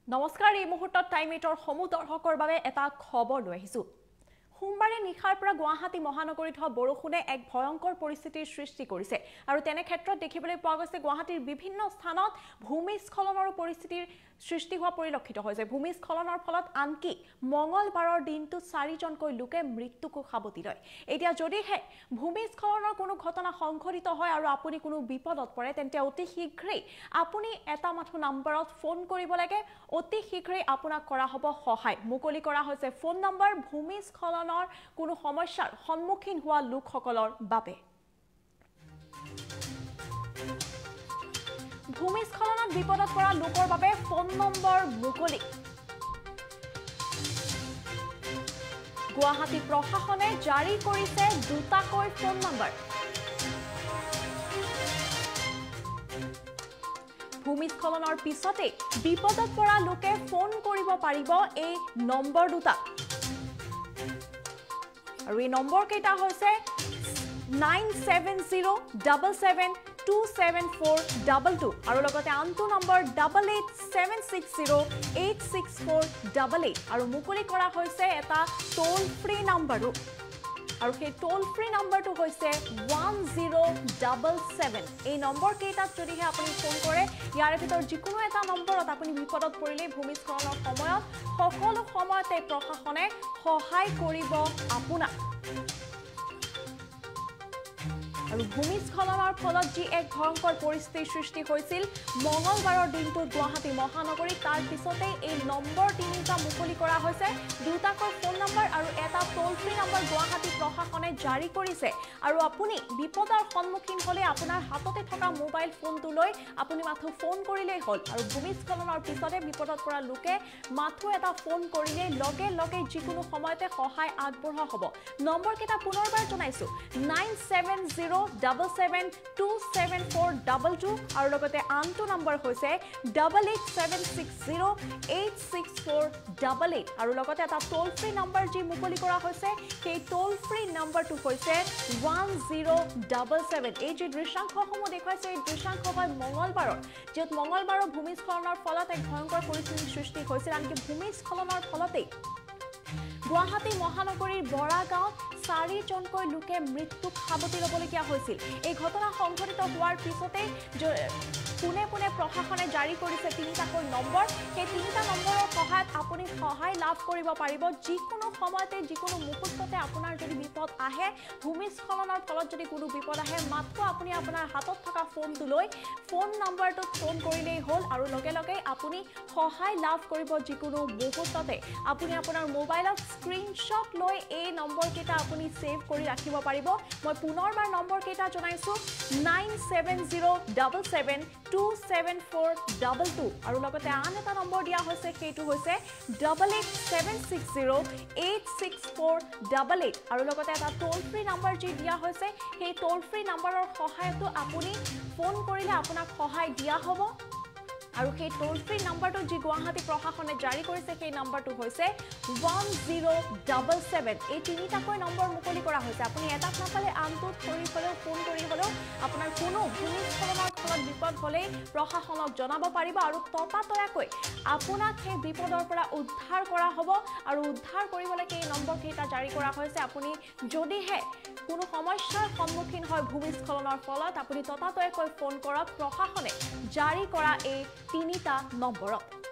নমস্কাৰ এই মুহূৰ্তত টাইম 8ৰ সমূহ দৰ্শকৰ বাবে এটা খবৰ লৈ আহিছো সোমবাৰে নিশাৰ পৰা গুৱাহাটী মহানগৰীত হোৱা বৰষুণে এক ভয়ংকৰ পৰিস্থিতিৰ সৃষ্টি কৰিছে আৰু তেনে ক্ষেত্ৰত দেখিবলৈ পোৱা গৈছে গুৱাহাটীৰ বিভিন্ন স্থানত ভূমিস্খলনৰ পৰিস্থিতিৰ সৃষ্টি হোৱা পৰিলক্ষিত হৈছে ভূমিস্খলনৰ ফলত আনকি মঙ্গলবাৰৰ দিনটো 4জনকৈ লোকে মৃত্যুকো সাবটি লয় এতিয়া যদিহে ভূমিস্খলনৰ কোনো ঘটনা সংঘটিত হয় আৰু আপুনি কোনো বিপদত পৰে তেন্তে অতি শীঘ্ৰেই আপুনি এটা মাথো নম্বৰত ফোন কৰিব লাগে অতি শীঘ্ৰেই আপোনাক কৰা হ'ব সহায় মুকলি কৰা হৈছে ফোন নম্বৰ ভূমিস্খলনৰ কোনো সমস্যাৰ সন্মুখীন হোৱা লোকসকলৰ বাবে ভূমিস্খলনত বিপদত পৰা লোকৰ বাবে ফোন নম্বৰ মুকলি গুৱাহাটী প্ৰশাসনে জাৰি কৰিছে দুটাকৈ ফোন নম্বৰ ভূমিস্খলনৰ পিছতে বিপদত পৰা লোকে ফোন কৰিব পাৰিব এই নম্বৰ দুটা আৰু এই নম্বৰ কেইটা হৈছে 9707727422 আৰু লগতে আনটো নম্বৰ 8876086488 আৰু মুকলি কৰা হৈছে এটা টোল ফ্ৰী নম্বৰো আৰু সেই টোল ফ্ৰী নম্বৰটো হৈছে 1077 এই নম্বৰ কেইটাত যদিহে আপুনি ফোন কৰে ইয়াৰ ভিতৰত যিকোনো এটা নম্বৰত আপুনি বিপদত পৰিলে ভূমিস্খলনৰ সময়ত সকলো সময়তে প্ৰশাসনে সহায় কৰিব আপোনাক আৰু ভূমিস্খলনৰ ফলত যি এক ভয়ংকৰ পৰিস্থিতিৰ সৃষ্টি হৈছিল মঙ্গলবাৰৰ দিনটো গুৱাহাটী মহানগৰীত তাৰ পিছতে এই নম্বৰ তিনিটা মুকলি কৰা হৈছে দুটাকৈ ফোন নম্বৰ আৰু এটা টোল ফ্ৰী নম্বৰ গুৱাহাটী প্ৰশাসনে জাৰি কৰিছে আৰু আপুনি বিপদৰ সন্মুখীন হলে আপোনাৰ হাততে থকা মোবাইল ফোনটো লৈ আপুনি মাথো ফোন কৰিলেই হ'ল আৰু ভূমিস্খলনৰ পিছতে বিপদত পৰা লোকে মাথো এটা ফোন কৰিলে লগে লগে যিকোনো সময়তে সহায় আগবঢ়োৱা হ'ব নম্বৰ কেইটা পুনৰবাৰ জনাইছো 9707727422 আৰু লগতে আনটো নম্বৰ হৈছে 8876086488 আৰু লগতে এটা টোল ফ্ৰী নম্বৰ যি মুকলি কৰা হৈছে সেই টোল ফ্ৰী নম্বৰটো হৈছে 1077 এই যে দৃশ্যাংশসমূহ দেখুৱাইছে এই দৃশ্যাংশ হয় মঙ্গলবাৰৰ য'ত মঙ্গলবাৰৰ ভূমিস্খলনৰ ফলত এক ভয়ংকৰ পৰিস্থিতিৰ সৃষ্টি হৈছিল আনকি ভূমিস্খলনৰ ফলতেই গুৱাহাটী মহানগৰীৰ বৰাগাঁৱত 4জনকৈ লোকে মৃত্যুক সাবটি ল'বলগীয়া হৈছিল এই ঘটনা সংঘটিত হোৱাৰ পিছতে পুনে পুনে প্ৰশাসনে জাৰি কৰিছে তিনিটাকৈ নম্বৰ সেই তিনিটা নম্বৰৰ সহায়ত আপুনি সহায় লাভ কৰিব পাৰিব যিকোনো সময়তে যিকোনো মুহূৰ্ততে আপোনাৰ যদি বিপদ আহে ভূমিস্খলনৰ ফলত যদি কোনো বিপদ আহে মাত্ৰ আপুনি আপোনাৰ হাতত থকা ফোনটো লৈ ফোন নম্বৰটোত ফোন কৰিলেই হ'ল আৰু লগে লগে আপুনি সহায় লাভ কৰিব যিকোনো মুহূৰ্ততে আপুনি আপোনাৰ মোবাইলত স্ক্ৰীনশ্বট লৈ এই নম্বৰ কেইটা আপুনি সেভ কৰি ৰাখিব পাৰিব মই পুনৰবাৰ নম্বৰ কেইটা জনাইছো 9707727422 আৰু লগতে আন এটা নম্বৰ দিয়া হৈছে সেইটো হৈছে 8876086488 আৰু লগতে এটা টোল ফ্ৰী নম্বৰ যি দিয়া হৈছে সেই টোল ফ্ৰী নম্বৰৰ সহায়তো আপুনি ফোন কৰিলে আপোনাক সহায় দিয়া হ'ব আৰু সেই টোল ফ্ৰী নম্বৰটো যি গুৱাহাটী প্ৰশাসনে জাৰি কৰিছে সেই নম্বৰটো হৈছে 1077 এই তিনিটাকৈ নম্বৰ মুকলি কৰা হৈছে আপুনি এটাত নাপালে আনটোত কৰি হ'লেও ফোন কৰি হ'লেও আপোনাৰ কোনো ভূমিস্খলনৰ ফলত বিপদ হ'লেই প্ৰশাসনক জনাব পাৰিব আৰু ততাতয়াকৈ আপোনাক সেই বিপদৰ পৰা উদ্ধাৰ কৰা হ'ব আৰু উদ্ধাৰ কৰিবলৈকে এই নম্বৰ কেইটা জাৰি কৰা হৈছে আপুনি যদিহে কোনো সমস্যাৰ সন্মুখীন হয় ভূমিস্খলনৰ ফলত আপুনি ততাতয়াকৈ ফোন কৰক প্ৰশাসনে জাৰি কৰা এই তিনিটা নম্বৰত